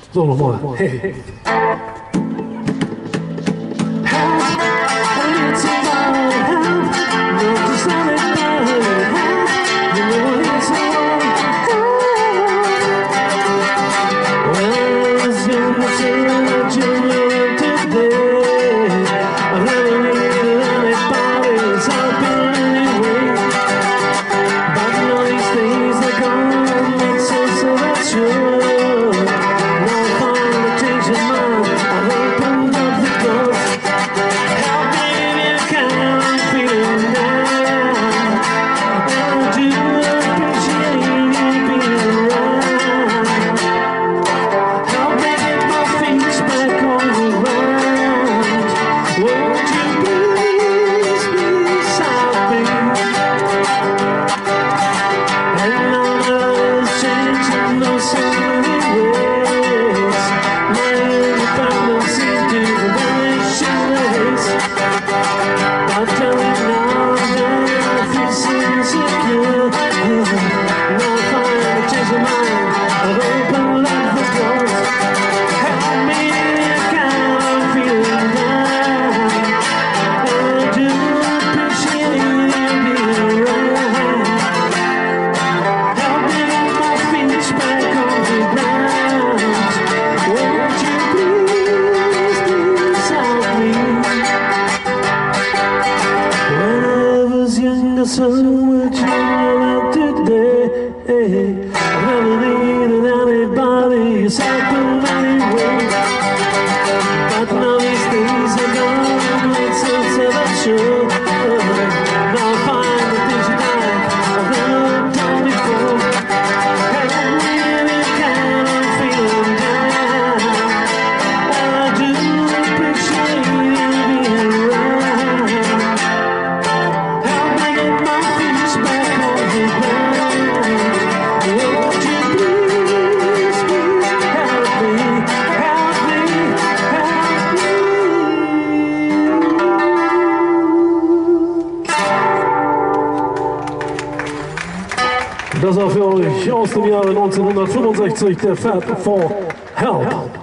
So, nochmal. Hey. So much out today. I've never needed anybody except anyway. But now these days are gone, make sense of that show. Now I find the things you done I've never done before. And I'm really kind of feeling down. I do appreciate you being around. Das war für euch aus dem Jahre 1965 der Fab 4 Help.